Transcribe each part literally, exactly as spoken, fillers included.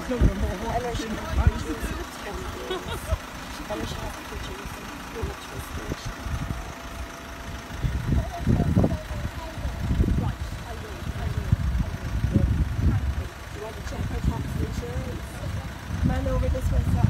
Man over this way, sir.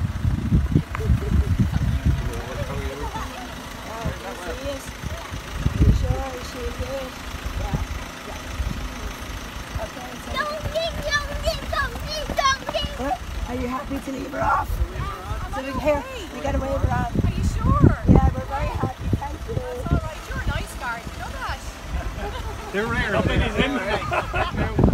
Are you happy to leave her off? So we here, we got a wave her on. Are you sure? Yeah, we're very happy, thank you. That's all right. You're a nice guard, you know that? They're rare. Nobody's in.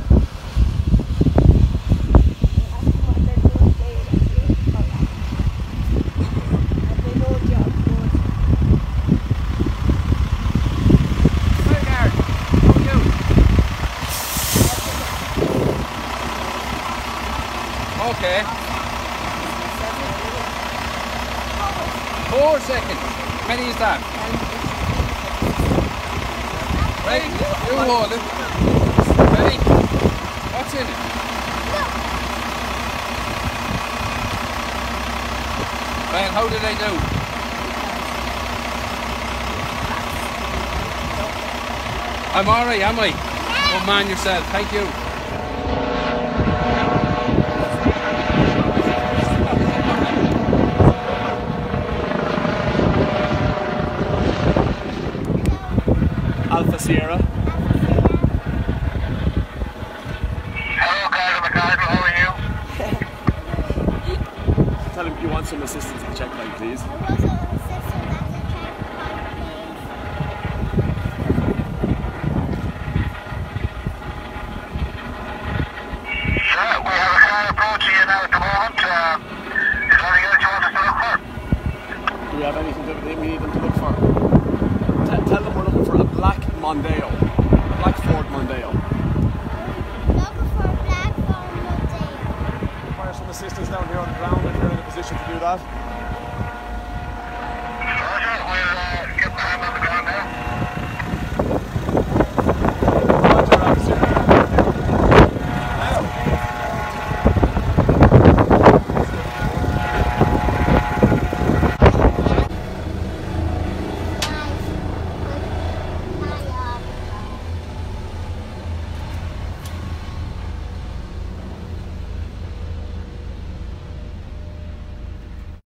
Okay. Four seconds. How many is that? Right, you hold it. Ready? What's in it? Right, how did I do? I'm alright, am I? Don't mind yourself, thank you. Alpha Sierra. Hello, Carter McCardle, how are you? Tell him you want some assistance at the checkpoint, please. Sure, we have a car approaching you now at the moment. Uh, is there anything else you want us to look for? Do we have anything that we need them to look for? T tell them we're looking for a black Mondeo. A black Ford Mondeo. Looking for a black Ford Mondeo. Require some assistance down here on the ground if you're in a position to do that.